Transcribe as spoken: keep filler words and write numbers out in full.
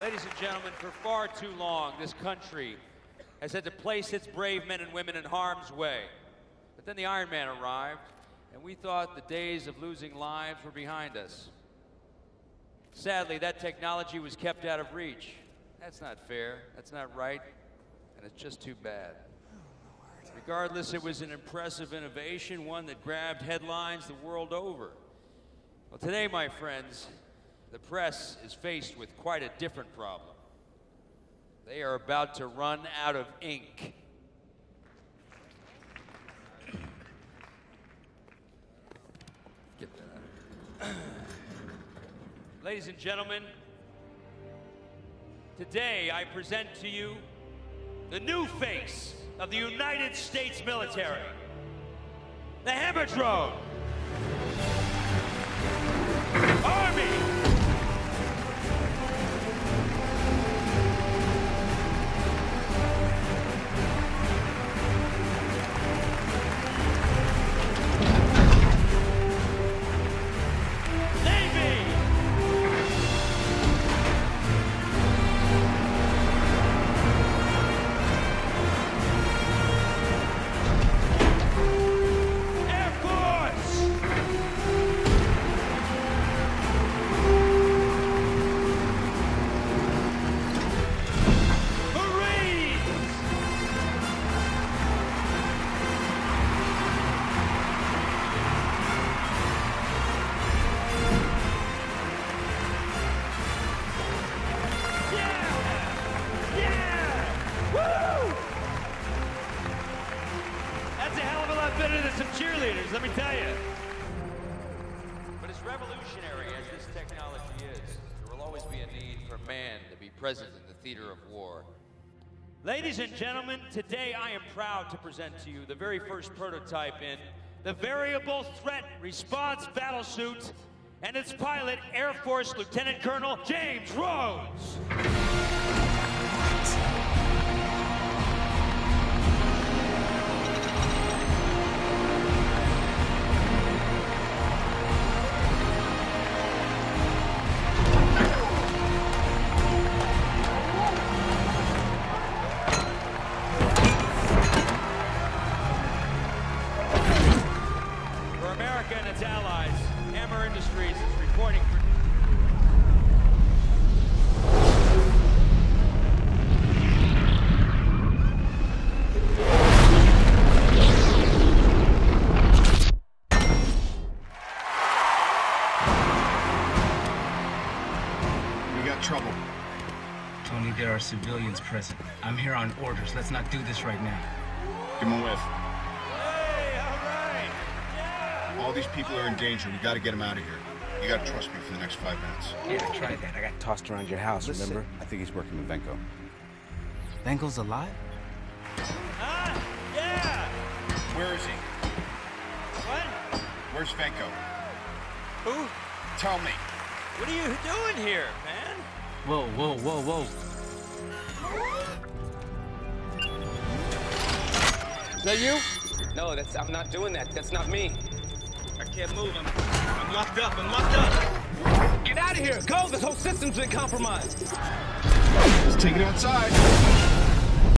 Ladies and gentlemen, for far too long, this country has had to place its brave men and women in harm's way. But then the Iron Man arrived, and we thought the days of losing lives were behind us. Sadly, that technology was kept out of reach. That's not fair, that's not right, and it's just too bad. Regardless, it was an impressive innovation, one that grabbed headlines the world over. Well, today, my friends, the press is faced with quite a different problem. They are about to run out of ink. Get that out. Ladies and gentlemen, today I present to you the new face of the United States military, the Hammerdrone Army. Better than some cheerleaders, let me tell you. But as revolutionary as this technology is, there will always be a need for man to be present in the theater of war. Ladies and gentlemen, today I am proud to present to you the very first prototype in the Variable Threat Response Battlesuit and its pilot, Air Force Lieutenant Colonel James Rhodes. And its allies, Hammer Industries is reporting for... We got trouble. Tony, there are civilians present. I'm here on orders. Let's not do this right now. Give him a whiff. All these people are in danger. We got to get them out of here. You got to trust me for the next five minutes. Yeah, I tried that. I got tossed around your house, Listen, remember? I think he's working with Venko. Venko's alive? Ah, yeah! Where is he? What? Where's Venko? Who? Tell me. What are you doing here, man? Whoa, whoa, whoa, whoa. Is that you? No, that's, I'm not doing that. That's not me. I can't move. I'm, I'm locked up. I'm locked up. Get out of here. Go. This whole system's been compromised. Let's take it outside.